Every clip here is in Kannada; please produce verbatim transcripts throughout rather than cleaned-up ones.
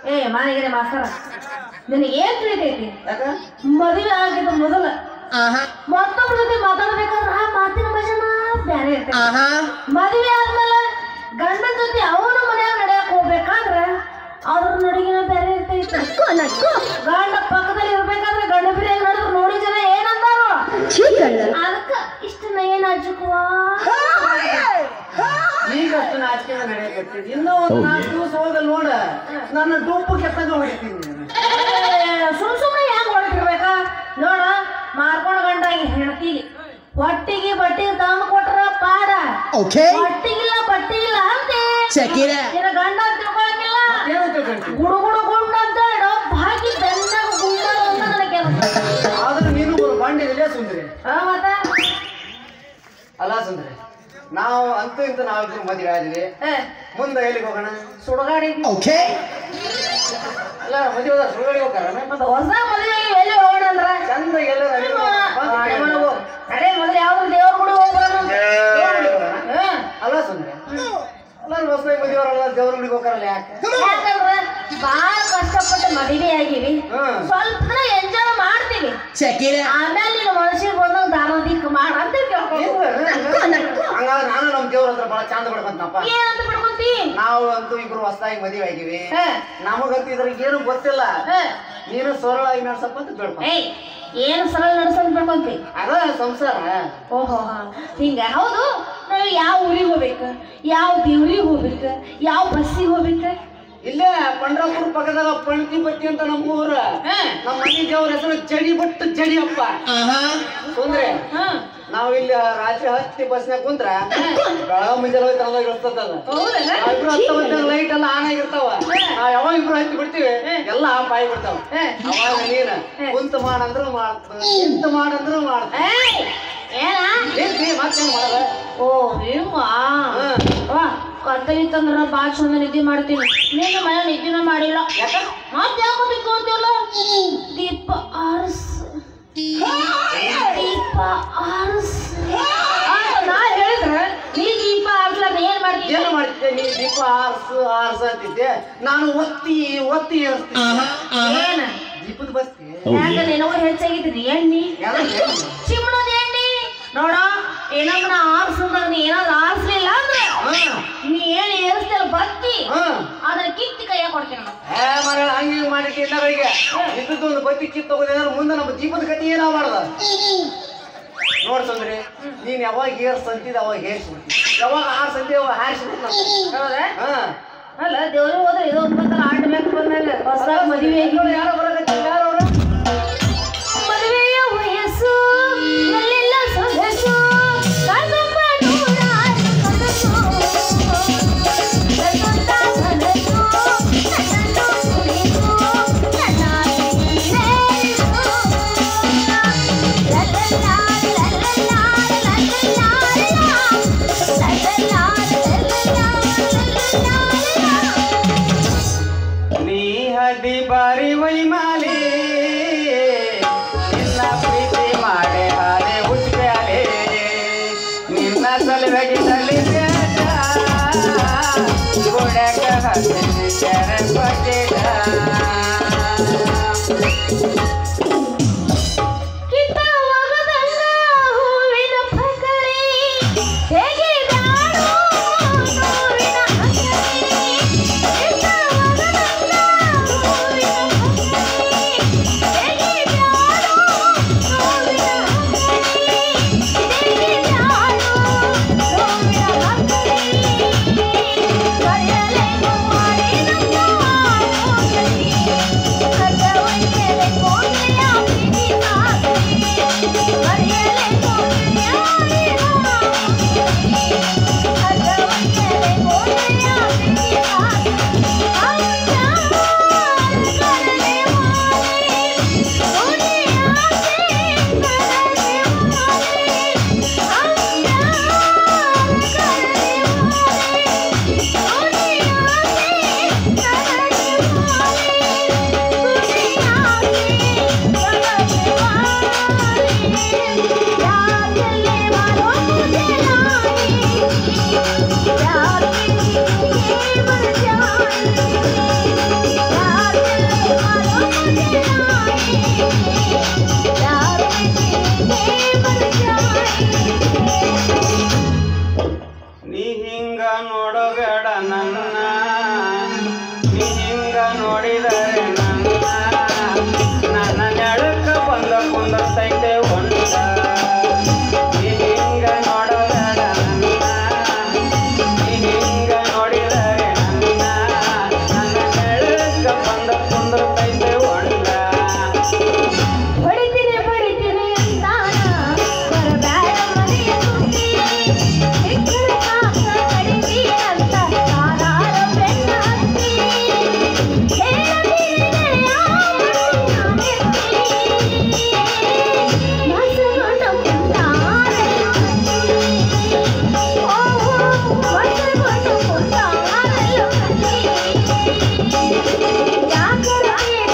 ಏ ಮಾನಿಗೆ ಮಾಸ್ತರ ನಿನಗೆ ಏನ್ ತಿಳಿತೈತಿ ಮದುವೆ ಆಗಿದ್ದು ಮೊದಲ ಮತ್ತೊಬ್ಬರ ಜೊತೆ ಮಾತಾಡ್ಬೇಕಾದ್ರೆ ಆ ಮಾತಿನ ಭಜನ ಬ್ಯಾರೆ ಇರ್ತೈತಿ. ಮದುವೆ ಆದ್ಮೇಲೆ ಗಂಡನ ಜೊತೆ ಅವನ ಮನ್ಯಾಗ ನಡೆಯಕ್ ಹೋಗ್ಬೇಕಾದ್ರೆ ಅವ್ರ ನಡಿಗೆನ ಬೇರೆ ಇರ್ತೈತಿ. ಗಂಡ ಪಕ್ಕದಲ್ಲಿ ಇರ್ಬೇಕಾದ್ರೆ ಗಂಡ ಬಿರಿ ನಡೆದ್ರು ನೋಡಿ ಜನ ಏನಂತಾರೋ ಅದಕ್ಕ ಇಷ್ಟನ್ನ ಏನ್ ಹಚ್ಚುವ ಈಗ ಅಷ್ಟು ನಾಚಿಕೆ ನಡೆಯಕತ್ತೀನಿ. ಇನ್ನೂ ಒಂದು ನಾಲ್ಕು ದಿವಸ ಹೋದ ನೋಡ ನನ್ನ ಡೊಪ್ಪು ಕೆತ್ತಂಗ ಹೊಡಿತೀನಿ. ಸುಮ್ ಸುಮ್ಮನೆ ಹೆಂಗ್ ಹೊಡಿತಿರ್ಬೇಕಾ ನೋಡ ಮಾರ್ಕೊಂಡ್ ಗಂಡ ಹೆಣ್ತಿಗೆ ಹೊಟ್ಟಿಗೆ ಬಟ್ಟೆ ತಂದು ಕೊಟ್ರ ಪಾಡ ಹೊಟ್ಟಿಗಿಲ್ಲ ಬಟ್ಟೆ ಇಲ್ಲ ಅಂತೆ ನಿನ್ನ ಗಂಡ ತಿಳ್ಕೊಳಂಗಿಲ್ಲ ಗುಡು ಗುಡು ಗುಂಡ ಅಂತ ಹಾಕಿ ಬೆನ್ನಾಗ ಗುಂಡ ಅಂತ ನನಗೆ ಆದ್ರೆ ನೀನು ಬಂಡಿದಿಲ್ಲ ಸುಂದ್ರಿ ಮತ್ತ ಅಲ್ಲ ಸುಂದ್ರಿ ನಾವು ಅಂತೂ ಇಂತ ನಾವಿಬ್ರು ಮದುವೆ ಆದ್ವಿ ಮುಂದೆ ಎಲ್ಲಿಗೆ ಹೋಗೋಣ ಸುಡಗಾಡಿ ಅಲ್ಲ ಮದುವೆ ಸುಡಗಾಡಿ ಹೋಗಾರ ಹೊಸ ಮದುವೆ ಎಲ್ಲಿ ಹೋಗೋಣ ಅಂದ್ರ ಚಂದ ಎಲ್ಲರೂ ಅದೇ ಮೊದಲು ಯಾವ್ದು ದೇವ್ರ ಗುಡಿ ಹೋಗ್ಬರೋಣ ಅಲ್ಲ ಸುಂದ್ರಿ ಅಲ್ಲ ಹೊಸದಾಗಿ ಮದುವೆಯವರಲ್ಲ ದೇವ್ರ ಗುಡಿಗೆ ಹೋಗಾರಲ್ಲ ಯಾಕೆ ಯಾಕಂದ್ರ ಬಾಳ ಕಷ್ಟಪಟ್ಟು ಮದುವೆ ಆಗಿವಿ ಸ್ವಲ್ಪ ದಿನ ಎಂಜಾಯ್ ಮಾಡ್ತೀವಿ ಆಮೇಲೆ ನೀನು ಮನುಷ್ಯಗೆ ಬಂದಾಗ ದಾನೋದಿಕ್ ಮಾಡ ಅಂತ ಹಂಗಾದ್ರೆ ನಾನು ನಮ್ ದೇವ್ರ ಹತ್ರ ಬಹಳ ಚಂದ ಬಿಡ್ಕೊಂತಪ್ಪ ಏನಂತ ಬಿಡ್ಕೊಂತಿ ನಾವು ಅಂತೂ ಇಬ್ರು ಹೊಸದಾಗಿ ಮದುವೆ ಆಗಿವಿ ನಮಗಂತೂ ಇದ್ರಿಗೆ ಏನು ಗೊತ್ತಿಲ್ಲ ನೀನು ಸರಳಾಗಿ ನಡ್ಸಪ್ಪ ಅಂತ ಬೇಡ್ಕೊ ಏನು ಸರಳ ನಡ್ಸಂತ ಬಿಡ್ಕೊಂತಿ ಅದ ಸಂಸಾರ ಓಹೋ ಹಿಂಗ ಹೌದು ನಾವು ಯಾವ ಊರಿಗೆ ಹೋಗ್ಬೇಕು ಯಾವ ದೇವ್ರಿಗೆ ಹೋಗ್ಬೇಕು ಯಾವ ಬಸ್ಸಿಗೆ ಹೋಗ್ಬೇಕು ಇಲ್ಲೇ ಪಂಡ್ರಾಪುರ ಪಕ್ಕದಾಗ ಪಣತಿ ಬತ್ತಿ ಅಂತ ನಮ್ಮ ಊರ ನಮ್ಮ ಮನೆ ದೇವ್ರ ಹೆಸರು ಜಡಿ ಬಟ್ಟು ಜಡಿ ಅಪ್ಪ ತೊಂದ್ರೆ ನಾವ್ ಇಲ್ಲಿ ರಾತ್ರಿ ಹತ್ತಿ ಬಸ್ನಾಗ ಕುಂತ್ರ ಬೆಳಗ ಮುಂಜಾನೆ ಹೋಯ್ತಲ್ಲ ಇರ್ತದ ನಾವಿಬ್ರು ಹತ್ತ ಲೈಟ್ ಎಲ್ಲ ಆನ್ ಆಗಿರ್ತಾವ ನಾವ್ ಯಾವಾಗ ಇಬ್ರು ಹತ್ತಿ ಬಿಡ್ತೀವಿ ಎಲ್ಲ ಆಫ್ ಆಗಿ ಬಿಡ್ತಾವ ಅವಾಗ ನೀನ್ ಕುಂತ ಮಾಡಂದ್ರು ಮಾಡ್ತ ನಿಂತ ಮಾಡಂದ್ರು ಮಾಡ್ತ ಮತ್ತೇನ್ ಮಾಡದ ಓ ನಿಮ್ಮ ಕತ್ತಲಿತ್ತಂದ್ರ ಬಾಳ ಚಂದ ನಿದ್ದೆ ಮಾಡ್ತೀನಿ ನೀನು ಮನೆ ನಿದ್ದಿನ ಮಾಡಿಲ್ಲ ಮತ್ತೆ ಯಾಕೋಬೇಕು ಅಂತಿಲ್ಲ ದೀಪ ಆರ್ಸ್ ದೀಪ ಆರ್ಸ್ ನಾ ಹೇಳಿದ್ರೆ ನೀ ದೀಪ ಆರ್ಸ್ಲಾರ ಏನ್ ಮಾಡ್ತೀನಿ ಏನ್ ಮಾಡ್ತಿದ್ದೆ ನೀ ದೀಪ ಆರ್ಸ್ ಆರ್ಸ್ ಅಂತಿದ್ದೆ ನಾನು ಒತ್ತಿ ಒತ್ತಿ ಏನ ದೀಪದ ಬಸ್ತಿ ಯಾಕ ನಿನಗೂ ಹೆಚ್ಚಾಗಿದ್ರಿ ಎಣ್ಣಿ ಚಿಮ್ಮಣದ ಎಣ್ಣಿ ನೋಡ ಏನಾದ್ರ ಆರ್ಸಂದ್ರ ನೀ ಏನಾದ್ರು ಆರ್ಸ್ಲಿಲ್ಲ ಅಂದ್ರೆ ನೀ ಏನ್ ಏರಿಸ್ತಲ್ಲ ಬತ್ತಿ ಅದನ್ನ ಕಿತ್ತಿ ಕೈಯಾಗ ಕೊಡ್ತೀನಿ ಏ ಮರ ಹಂಗ ಮಾಡಿಟ್ಟು ಎಲ್ಲರಿಗೆ ಇದ್ದದ್ದು ಒಂದು ಬತ್ತಿ ಕಿತ್ತು ತಗೋದೇನಾದ್ರು ಮುಂದೆ ನಮ್ಮ ದೀಪದ ಕತಿ ಏನಾವ ಮಾಡ್ದ ನೋಡ್ಸಂದ್ರಿ ನೀನ್ ಯಾವಾಗ ಏರ್ಸ್ ಅಂತಿದ್ ಅವಾಗ ಹೇರ್ಸ್ಬಿಡ್ತಿ ಯಾವಾಗ ಆರ್ಸ್ ಅಂತಿ ಅವಾಗ ಹಾರಿಸ್ಬಿಡ್ತ ಅಲ್ಲ ದೇವ್ರಿಗೆ ಹೋದ್ರೆ ಇದು ಒಂದ್ಬತ್ತಲ್ಲ ಆಟ ಬೇಕು ಬಂದಾಗ ಹೊಸದಾಗ ಮದುವೆ ಯಾರೋ ಬರಕತ್ತಿ ಯಾರವ್ರ ಮದುವೆಯ ವಯಸ್ಸು ನಲ್ಲೆಲ್ಲ ಸೊಗಸು ಕಣ್ತುಂಬ ನೂರಾರು ಕನಸು ಕಣ್ತುಂಬ ಕನಸು ನನ್ನನ್ನು ಕುರಿತು ನನ್ನ ನೀನೇರಿಸು ಲಲ್ಲಲಾರ ಲಲ್ಲಲಾರ ಲಲ್ಲಲಾರ ಲಲ್ಲಲಾರ ನೀ ಹಡ್ಡಿ ಬಾರಿ ವೈಮಾಲಿ ನಿನ್ನ ಪ್ರೀತಿ ಮಾಡೆ ಹಾಲೆ ಉಚ್ಬ್ಯಾಲೆ ನಿನ್ನ ಸಲುವಾಗಿ ಸಲಿಬೇಡ ಗೋಡಕ ಹಸಿರು ಕೆರ ಕೊಟ್ಟಿಡ Bye. ಹಿಂಗ ನೋಡಿದರೆ ನನ್ನ ನನ್ನ ನೆಳಕ ಬಂದ ಕುಂದರ್ತೈತೆ ಹೊಂಡ ಹಿಂಗ ನೋಡಬೇಡ ನನ್ನ ಹಿಂಗ ನೋಡಿದರೆ ನನ್ನ ನನ್ನ ನೆಳಕ ಬಂದ ಕುಂದರ್ತೈತೆ ಹೊಂಡ ಹೊಡಿತೀನಿ ಹೊಡಿತೀನಿ ಅಂತಾನ ಬರಬೇಡ ಮನೆಯ ಸುದ್ದಿ ಹಿಕ್ಕಳ ಕಾಕ ಕಡಿಮೆ ಅಂತ ಕಾಲಾರ ಬೆನ್ನ ಹತ್ತಿ ಹೇಳದಿರದೆ ಮಸಗೊಂಡ ಕುಂತಾರ ಓಹೋ ಮಸಗೊಂಡ ಕುಂತಾರಲ್ಲ ಯಾಕರ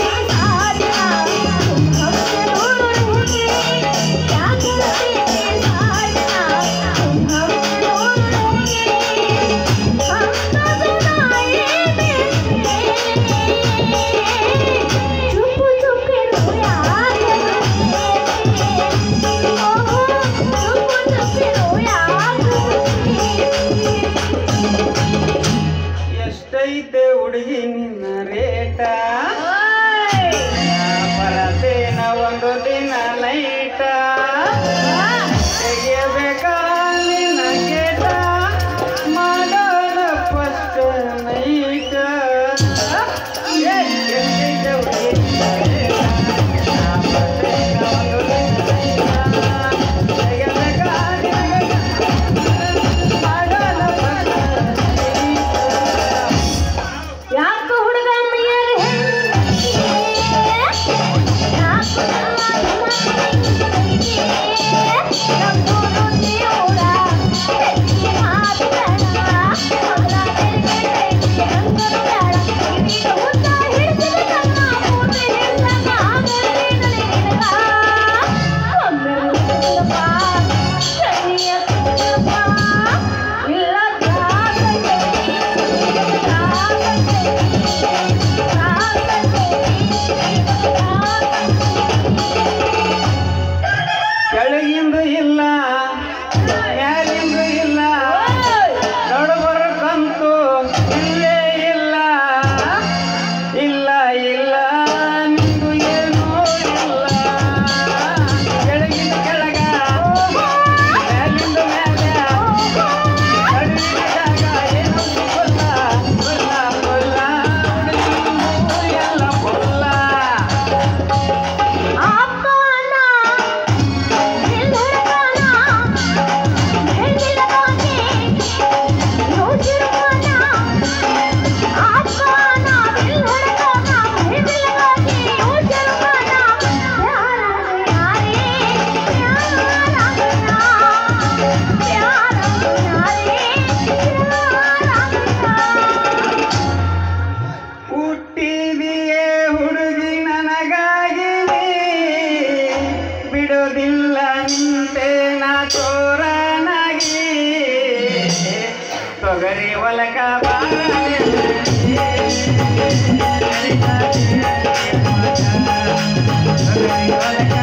ಎಷ್ಟೈತೆ ಹುಡುಗಿ ನಿನ್ನ ರೇಟ ಬರತೇನ ಒಂದು ದಿನ ನೈಟ ತೆಗೆಯಬೇಕ ನಿನ್ನ ಕೇಟ ಮಾಡೋಣ ಫಸ್ಟ್ ನೈಟ ಎಷ್ಟೈತೆ ಹುಡುಗಿ ಯಾಕ ಹುಡುಗ ಮೈಯಾರ ಕೆಳಗಿಂದ ಇಲ್ಲ ಮ್ಯಾಲಿಂದ ಇಲ್ಲ ನಡುಬರಕಂತೂ ಇಲ್ಲೇ ಇಲ್ಲ ಇಲ್ಲ ಇಲ್ಲ ನಿಂದು ಏನೂ ಇಲ್ಲ ಕೆಳಗಿಂದ ಕೆಳಗ ಮ್ಯಾಲಿಂದ ಮ್ಯಾಲ ನಡುವಿನ ಜಾಗ ಏನು ಗೊಲ್ಲ ಗೊಲ್ಲ ಗೊಲ್ಲ ಹುಡುಗಿ ಎಲ್ಲ ಗೊಲ್ಲ ಹುಟ್ಟಿದೆಯೇ ಹುಡುಗಿ ನನಗಾಗಿ ಬಿಡೋದಿಲ್ಲ ನಿಂತೆ ನಾ ಚೋರನಾಗಿ ತೊಗರಿ ಒಲಕ ಬಾರನೆ ತೊಗರಿ ಒಲಕ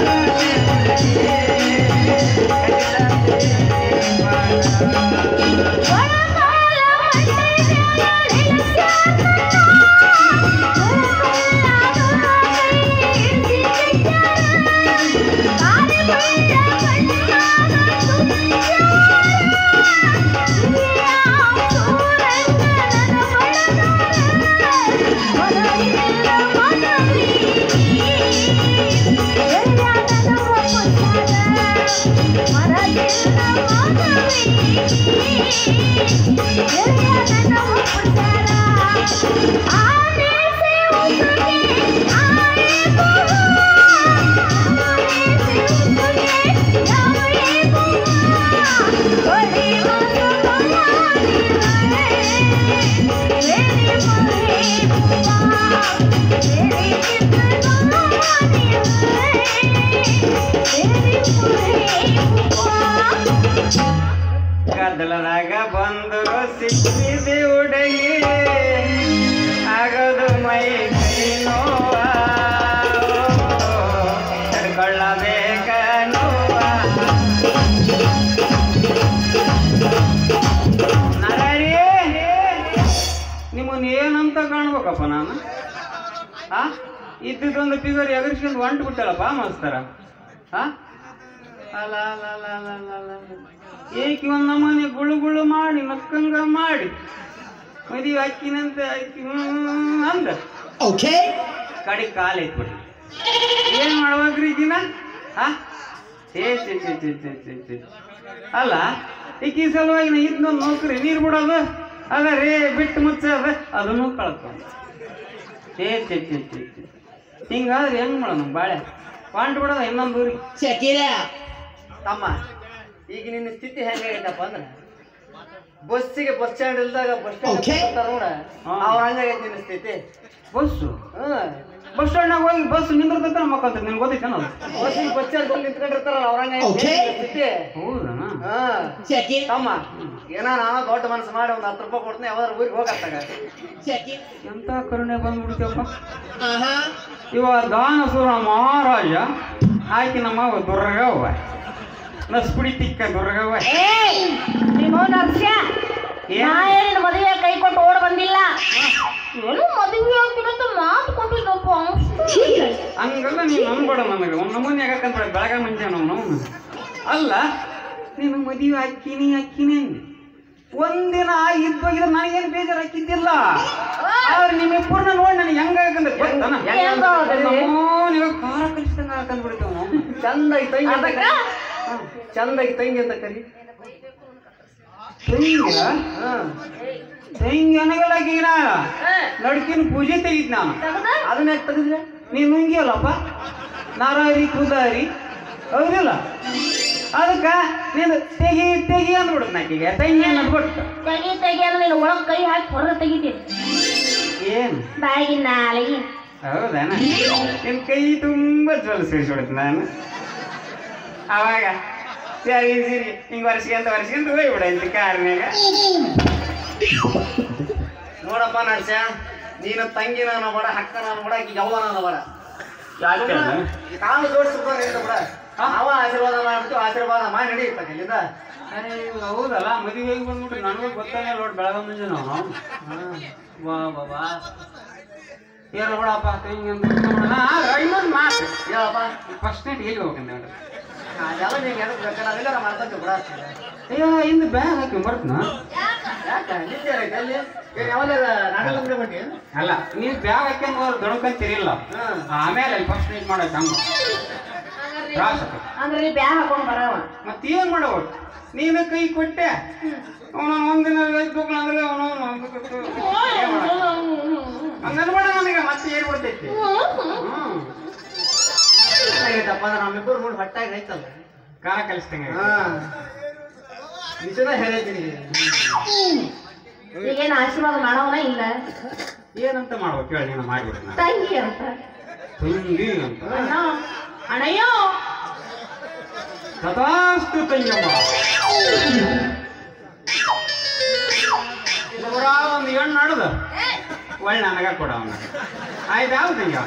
ಗದ್ದಲದಾಗ ಬಂದು ಸಿಕ್ಕಿದೆ ಹುಡುಗಿ ಆಗದು ಮೈ ಕೈ ನೋವ ತಡ್ಕೊಳ್ಳಬೇಕ ನೋವ ನರರಿ ನಿಮ್ಮನ್ನ ಏನಂತ ಅಂತ ಕಾಣ್ಬೇಕಪ್ಪ ನಾನು ಆ ಇದ್ದೊಂದು ಫಿಗರ್ ಎಗರಿಸ್ಕೊಂಡು ಹೊಂಟು ಬಿಟ್ಟಲ್ಲಪ್ಪ ಮಾಸ್ತರ ಆ ಅಲ್ಲ ಅಲ್ಲ ಅಲ್ಲ ಅಲ್ಲ ಅಲ್ಲ ಅಲ್ಲ ಏಕೆ ಒಂದು ನಮೂನೆ ಗುಳು ಗುಳು ಮಾಡಿ ನಕ್ಕಂಗ ಮಾಡಿ ಮದುವೆ ಹಾಕಿನಂತೆ ಆಯ್ತು ಅಂದ ಓಕೆ ಕಡೆ ಕಾಲು ಐತ್ಬಿಟ್ಟು ಏನ್ ಮಾಡ್ಬೇಕ್ರಿ ಈಗಿನ ಆ ಛೇ ಛೇ ಛೇ ಛೇ ಛೇ ಛೇ ಛೇ ಅಲ್ಲ ಈಕಿ ಸಲುವಾಗಿ ನಾ ಇದನ್ನೊಂದು ನೌಕರಿ ನೀರು ಬಿಡೋದು ಅದ ರೇ ಬಿಟ್ಟು ಮುಚ್ಚೋದು ಅದನ್ನು ಕಳ್ಕೊಂಡು ಛೇ ಛೇ ಛೇ ಛೇ ಛೇ ಹಿಂಗಾದ್ರೆ ಹೆಂಗ್ ಮಾಡೋಣ ಬಾಳೆ ಪಾಂಟ್ ಬಿಡೋದ ಇನ್ನೊಂದು ಊರಿ ತಮ್ಮ ಈಗ ನಿನ್ನ ಸ್ಥಿತಿ ಹೆಂಗಾಗೈತಪ್ಪ ಅಂದ್ರೆ ಬಸ್ಸಿಗೆ ಬಸ್ ಸ್ಟ್ಯಾಂಡ್ ಇಲ್ದಾಗ ಬಸ್ ಸ್ಟ್ಯಾಂಡ್ ನೋಡ ಅವ್ರ ಹಂಗಾಗೈತಿ ನಿನ್ನ ಸ್ಥಿತಿ ಬಸ್ಸು ಹ್ಮ್ ಬಸ್ ಸ್ಟ್ಯಾಂಡ್ನಾಗ ಹೋಗಿ ಬಸ್ ನಿಂದಿರ್ತೈತೆ ಮಕ್ಕಂತ ನಿನ್ಗೆ ಗೊತ್ತೈತೆ ನಾವು ಬಸ್ಸಿಗೆ ಬಸ್ ಸ್ಟ್ಯಾಂಡ್ ಬಂದು ನಿಂತ್ಕೊಂಡಿರ್ತಾರಲ್ಲ ಅವ್ರ ಹಂಗಾಗೈತಿ ಸ್ಥಿತಿ ಹೌದಣ್ಣ ಹಾ ತಮ್ಮ ಏನೋ ನಾನು ದೊಡ್ಡ ಮನಸ್ಸು ಮಾಡಿ ಒಂದು ಹತ್ತು ರೂಪಾಯಿ ಕೊಡ್ತೀನಿ ಯಾವ್ದಾರು ಊರಿಗೆ ಹೋಗತ್ತಾಗ ಎಂತ ಕರುಣೆ ಬಂದ್ಬಿಡ್ತೀವಪ್ಪ ಇವ ದಾನಸುರ ಮಹಾರಾಜ ಆಯ್ಕೆ ನಮ್ಮ ದುರ್ಗವ್ವ ನಸ್ಪುಡಿ ತಿಕ್ಕ ದುರ್ಗವ್ವ ಮದುವೆ ಕೈ ಕೊಟ್ಟು ಓಡ್ ಬಂದಿಲ್ಲ ಏನು ಮದುವೆ ಆಗ್ತಿರಂತ ಮಾತು ಕೊಟ್ಟಿದ್ದಪ್ಪ ಹಂಗಲ್ಲ ನೀನು ಅನ್ಬೇಡ ನನಗೆ ಒಂದು ನಮೂನೆ ಆಗಕ್ಕಂತ ಬೆಳಗ ಮುಂಜಾನೆ ನಾವು ಅಲ್ಲ ನೀನು ಮದುವೆ ಹಾಕಿನಿ ಹಾಕಿನಿ ಅಂದೆ ಒಂದಿನ ಇದ್ದೋಗಿದ್ರೆ ನನಗೇನು ಬೇಜಾರು ಹಾಕಿದ್ದಿಲ್ಲ ಆದ್ರೆ ನಿಮ್ಮಿಬ್ಬರನ್ನ ನೋಡಿ ನನಗೆ ಹೆಂಗಾಗಂದ್ರೆ ಗೊತ್ತಾನ ನೀವು ಖಾರ ಕಲಿಸಿದಂಗ ಹಾಕಂದ್ಬಿಡ್ತೇವೆ ನಾವು ಚಂದಾಗಿ ತಂಗಿ ಅಂತ ಕರಿ ಚಂದಾಗಿ ತಂಗಿ ಅಂತ ಕರಿ ತಂಗಿ ತಂಗಿ ಅನಗಲಾಗಿನ ಲಡ್ಕಿನ ಪೂಜೆ ತೆಗಿತ್ ನಾನು ಅದನ್ನ ಯಾಕೆ ತೆಗೆದ್ರೆ ನೀನು ನುಂಗಿಯಲ್ಲಪ್ಪ ನಾರಾರಿ ಕುದಾರಿ ಹೌದಿಲ್ಲ ಅದಕ್ಕೆ ನೀನು ತೆಗಿ ತೆಗಿ ಅಂದ್ಬಿಡುತ್ತೆ ನಾಕೀಗ ತಂಗಿ ಅನ್ನೋದು ತೆಗಿ ತೆಗಿ ಅಂದ್ರೆ ನೀನು ಒಳಗೆ ಕೈ ಹಾಕಿ ಹೊರಗೆ ತೆಗಿತೀನಿ ಏನು ಬಾಯಿಗೆ ನಾಲಿಗೆ ಹೌದಾನ ನಿನ್ನ ಕೈ ತುಂಬ ಜೋಲ್ ಸೇರಿಸ್ಬಿಡುತ್ತೆ ನಾನು ಅವಾಗ ಸರಿ ಸರಿ ಹಿಂಗೆ ವರ್ಷಗಂತ ವರ್ಷಗಂತ ಹೋಗ್ಬಿಡ ಇಂತ ಕಾರ್ನಾಗ ನೋಡಪ್ಪ ನಡ್ಸ್ಯ ನೀನು ತಂಗಿ ನಾನು ಬಡ ಹಕ್ಕ ನಾನು ಬಡ ಈಗ ಯವ್ವ ನಾನು ಬಡ ಕಾಲು ಜೋಡಿಸ್ಕೊಂಡು ನಿಂತ ಬಡ ಅವ ಆಶೀರ್ವಾದ ಮಾಡ್ಬಿಟ್ಟು ಆಶೀರ್ವಾದ ಮಾಡಿ ನಡೀತಾನೆ ಇಲ್ಲಿಂದ ಹೌದಲ್ಲ ಮದುವೆಗೆ ಬಂದ್ಬಿಟ್ಟು ನನಗೂ ಗೊತ್ತಾಗ ನೋಡಿ ಬೆಳಗ್ಗೆ ಮುಂಜೆ ನಾವು ವಾ ಬಾ ಬಾ ಏನು ಬಿಡಪ್ಪ ತಂಗಿ ಅಂತ ಇನ್ನೊಂದು ಮಾತು ಹೇಳಪ್ಪ ಫಸ್ಟ್ ನೈಟ್ ಎಲ್ಲಿ ಹೋಗ್ಬೇಕಂತ ಅದೆಲ್ಲ ನಿಂಗೆ ಎದಕ್ಕೆ ಬೇಕಾದ್ರೆ ಅವೆಲ್ಲ ಮಾಡ್ಕೊಂತೀವಿ ಬಿಡ ಅಯ್ಯೋ ಇಂದು ಬ್ಯಾಗ್ ಹಾಕಿ ಬರ್ತನ ಯಾಕೆ ನಿದ್ದೆ ಐತೆ ಅಲ್ಲಿ ಯಾವಾಗ ನಾಟಕ ಮುಂದೆ ಬನ್ನಿ ಅಲ್ಲ ನೀವು ಬ್ಯಾಗ್ ಹಾಕ್ಯಂದು ಅವ್ರು ದೊಡ್ಕಂತೀರಿಲ್ಲ ಆಮೇಲೆ ಫಸ್ಟ್ ನೈಟ್ ಮಾಡೋಕೆ ಹಂಗೆ ಅಂದ್ರೆ ನೀ ಬ್ಯಾಗ್ ಹಾಕೊಂಡ್ ಬರವ ಮತ್ತೆ ಏನ್ ಮಾಡವ ನೀನು ಕೈ ಕೊಟ್ಟೆ ಅವನ ಒಂದಿನ ಅಂದ್ರೆ ಅವನು ಹಂಗನ್ಬೇಡ ನನಗೆ ಮತ್ತೆ ಏನ್ ಬಿಡ್ತೈತಿ ಹ್ಮ್ ಏನಾಗೈತಪ್ಪ ಅಂದ್ರೆ ನಮ್ಮಿಬ್ಬರು ನೋಡಿ ಹೊಟ್ಟಾಗಿ ಐತಲ್ಲ ಖಾರ ಕಲಿಸ್ತಂಗೆ ಹಾ ನಿಜನ ಹೇಳ್ತೀನಿ ಈಗೇನು ಆಶೀರ್ವಾದ ಮಾಡವನ ಇಲ್ಲ ಏನಂತ ಮಾಡ್ಬೇಕು ಹೇಳಿ ನೀನು ಮಾಡಿಬಿಡ ತಂಗಿ ಅಂತ ತಂಗಿ ಅಂತ ಅಣ್ಣ ಅಣ್ಣಯ್ಯೋ ತಥಾಸ್ತು ತಂಗಮ್ಮ ಒಂದು ಹೆಣ್ಣು ನಡ್ದ ಒಳ್ಳೆ ನನಗ ಕೊಡ ಅವನ ಆಯ್ತು ಯಾವ ತಂಗ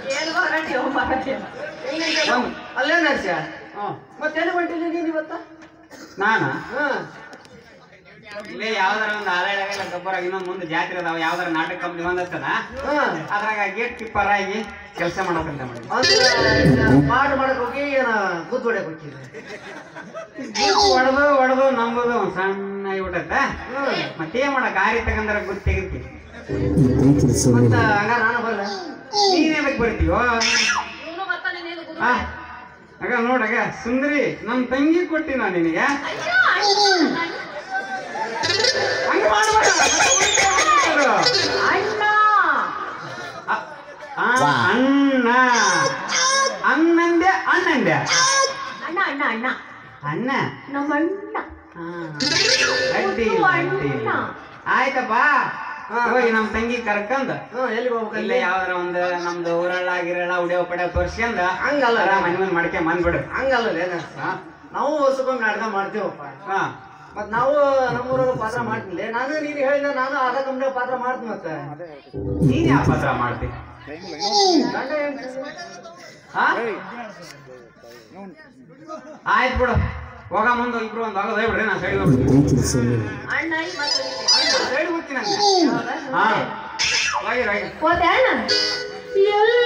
ಅಲ್ಲೇ ನಡ್ಸ್ಯ ಮತ್ತೆಲ್ಲಿ ಹೊಂಟಿಲ್ಲ ನೀನು ಇವತ್ತ ನಾನ ಹಾ ಇಲ್ಲೇ ಯಾವ್ದಾರ ಒಂದು ಆದಾಯ ಗೊಬ್ಬರ ಇನ್ನೊಂದು ಮುಂದೆ ಜಾತ್ರೆ ಅದಾವ ಯಾವ್ದಾರ ನಾಟಕ ಕಂಪ್ನಿ ಒಂದತ್ತದ ಅದ್ರಾಗ ಗೇಟ್ ಕೀಪರ್ ಆಗಿ ಕೆಲಸ ಮಾಡೋಕಂತ ಮಾಡಿ ಪಾಠ ಮಾಡಕ್ ಹೋಗಿ ಏನ ಗುದ್ದು ಹೊಡ್ಯಕ್ ಹೋಗಿದ್ದೆ ಹೊಡೆದು ಹೊಡೆದು ನಂಬುದು ಸಣ್ಣ ಆಗ್ಬಿಟ್ಟತ್ತ ಮತ್ತೇನ್ ಮಾಡಕ್ ಆರಿ ತಗಂದ್ರ ಗುದ್ದು ತೆಗಿತೀವಿ ಮತ್ತ ಹಂಗಾರ ನಾನು ಬರಲ್ಲ ನೀನ್ ಎದಕ್ ಬರ್ತೀವೋ ಆಗ ನೋಡಾಗ ಸುಂದರಿ ನಮ್ ತಂಗಿ ಕೊಟ್ಟಿ ನಾ ನಿನಗೆ ಹಂಗ ಮಾಡ್ಬೇಡ ಅಣ್ಣ ಅಣ್ಣಂದೆ ಅಣ್ಣಂದೆ ಅಣ್ಣ ಅಣ್ಣ ಅಣ್ಣ ಅಣ್ಣ ನಮ್ಮ ಅಣ್ಣ ಅಡ್ಡಿ ಅಡ್ಡಿ ಆಯ್ತಪ್ಪ ಹೋಗಿ ನಮ್ ತಂಗಿ ಕರ್ಕಂದ ಎಲ್ಲಿ ಹೋಗ್ಬೇಕು ಇಲ್ಲ ಯಾವ್ದಾರ ಒಂದ್ ನಮ್ದು ಊರಳ್ಳ ಗಿರಳ್ಳ ಉಡಿಯೋ ಪಡೆ ತೋರ್ಸ್ಕೊಂಡ ಹಂಗಲ್ಲ ಮನೆ ಮುಂದೆ ಮಾಡ್ಕೆ ಬಂದ್ಬಿಡು ಹಂಗಲ್ಲ ನಾವು ವರ್ಷಕ್ಕೊಮ್ಮೆ ನಾಟಕ ಮಾಡ್ತೀವಪ್ಪ ಹಾ ಮತ್ ನಾವು ನಮ್ಮೂರಾಗ ಪಾತ್ರ ಮಾಡ್ತಿಲ್ಲ ನಾನು ನೀನು ಹೇಳಿದ ನಾನು ಅದ ಕಂಪ್ನಿ ಪಾತ್ರ ಮಾಡ್ತೀನಿ ಮತ್ತೆ ನೀನ್ ಯಾವ ಪಾತ್ರ ಮಾಡ್ತಿ ಆಯ್ತು ಬಿಡು ಹೋಗ ಮುಂದೆ ಇಬ್ರು ಒಂದು ಆಗೋದು ಹೋಗ್ಬಿಡ್ರಿ ನಾ ಸೈಡ್ ಹೋಗ್ಬಿಡ್ತೀನಿ ಅಣ್ಣ ಸೈಡ್ ಹೋಗ್ತೀನಿ ಹಾ ಹೋಗಿರ ಹೋಗಿ ಹೋತೆ ಅಣ್ಣ ಎಲ್ಲಿ